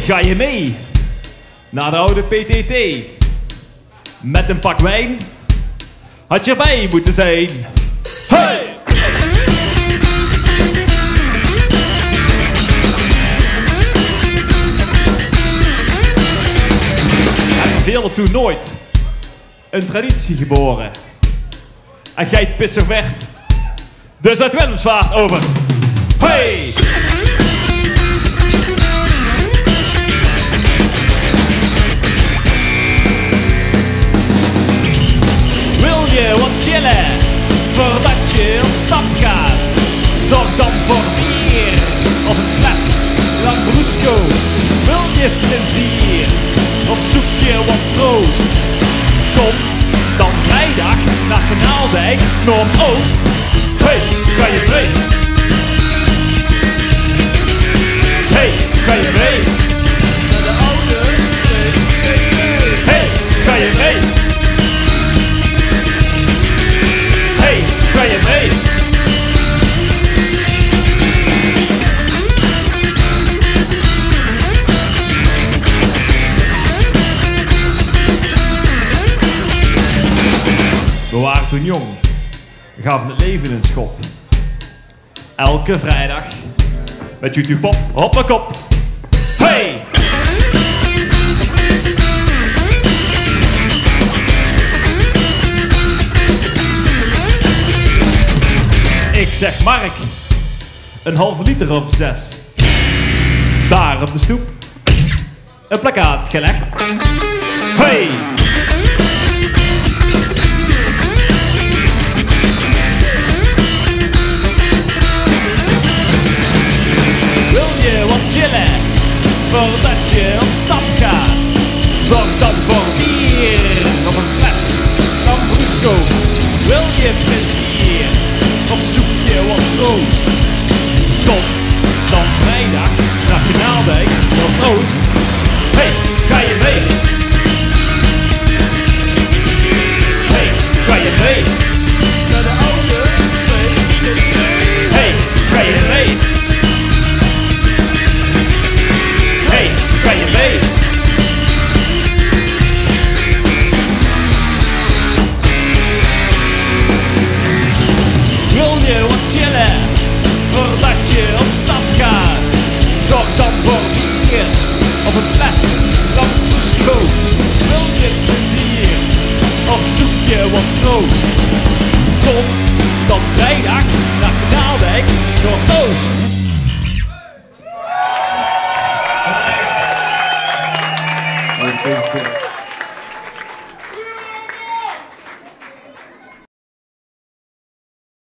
Ga je mee naar de oude PTT? Met een pak wijn had je erbij moeten zijn. Hey! Er verveelde toen nooit een traditie geboren. En geit pitsig weg, dus uit Willemsvaart over. Hey! Wil je wat chillen voordat je op stap gaat? Zorg dan voor bier of een fles Lambrusco. Wil je plezier of zoek je wat troost? Kom dan vrijdag naar Kanaaldijk Noordoost. Hey, ga je mee? Hey, ga je mee? Naar de oude PTT. Hey, ga je mee? Hey, ga je mee? We waren toen jong, gaven het leven een schop. Elke vrijdag met YouTube Pop op mijn kop. Hey! Ik zeg Mark, een halve liter of 6. Daar op de stoep, een plakkaat gelegd. Hey! Chillen voordat je op stap gaat. Zorg dan voor bier of een fles Lambrusco. Wil je plezier of zoek je wat troost? Kom dan vrijdag naar Kanaaldijk Noordoost. Hey, ga je mee? Hey, ga je mee? Naar de oude PTT. Hey, ga je mee? Hey, ga je mee? Wil je wat chillen voordat je op stap gaat? Zorg dan voor bier of een fles Lambrusco. Wil je plezier of zoek je wat troost? Kom dan vrijdag naar Kanaaldijk Noordoost. Dank je.